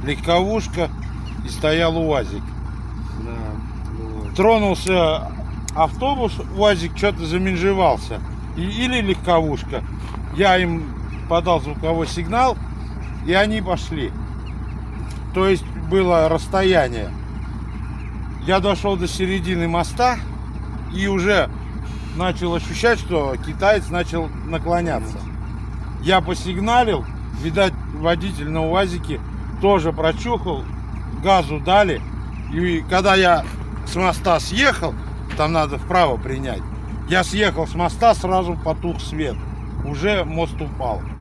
легковушка и стоял УАЗик. Да, вот. Тронулся автобус, УАЗик что-то заминжевался. Или легковушка. Я им подал звуковой сигнал, и они пошли. То есть было расстояние. Я дошел до середины моста и уже начал ощущать, что китаец начал наклоняться. Я посигналил, видать, водитель на УАЗике тоже прочухал, газу дали. И когда я с моста съехал, там надо вправо принять, я съехал с моста, сразу потух свет. Уже мост упал.